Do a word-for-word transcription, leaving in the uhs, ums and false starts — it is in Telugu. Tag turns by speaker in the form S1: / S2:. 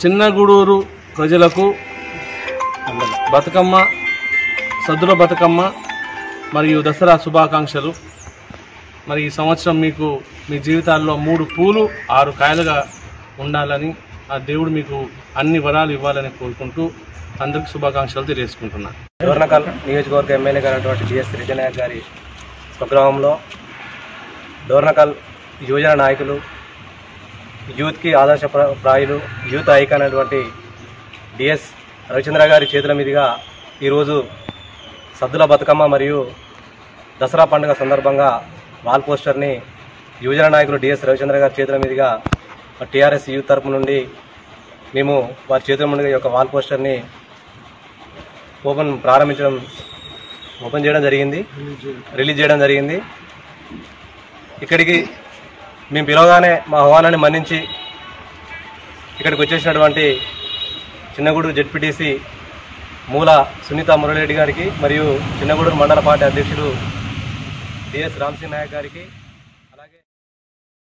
S1: చిన్నగూడూరు ప్రజలకు బతుకమ్మ సద్దుల బతుకమ్మ మరియు దసరా శుభాకాంక్షలు. మరి ఈ సంవత్సరం మీకు మీ జీవితాల్లో మూడు పూలు ఆరు కాయలుగా ఉండాలని ఆ దేవుడు మీకు అన్ని వరాలు ఇవ్వాలని కోరుకుంటూ అందరికి శుభాకాంక్షలు తెలియజేసుకుంటున్నాను.
S2: డోర్నకల్ నియోజకవర్గ ఎమ్మెల్యే గారైనటువంటి జిఎస్ శ్రీజనాయక్ గారి స్వగ్రామంలో డోర్నకల్ యువజన నాయకులు, యూత్కి ఆదర్శ ప్రాయులు, యూత్ ఐకాన్ అనేటువంటి డిఎస్ రవిచంద్ర గారి చేతుల మీదుగా ఈరోజు సద్దుల బతుకమ్మ మరియు దసరా పండుగ సందర్భంగా వాల్ పోస్టర్ని యువజన నాయకులు డిఎస్ రవిచంద్ర గారి చేతుల మీదుగా టీఆర్ఎస్ యూత్ తరపు నుండి మేము వారి చేతుల నుండి ఈ యొక్క వాల్ పోస్టర్ని ఓపెన్ ప్రారంభించడం ఓపెన్ చేయడం జరిగింది, రిలీజ్ చేయడం జరిగింది. ఇక్కడికి మేము పిలవగానే మా ఆహ్వానాన్ని మన్నించి ఇక్కడికి వచ్చేసినటువంటి చిన్నగూడూరు జెడ్పీటీసీ మూల సునీత మురళిరెడ్డి గారికి మరియు చిన్నగూడూరు మండల పార్టీ అధ్యక్షుడు డిఎస్ రామ్సింగ్ నాయక్ గారికి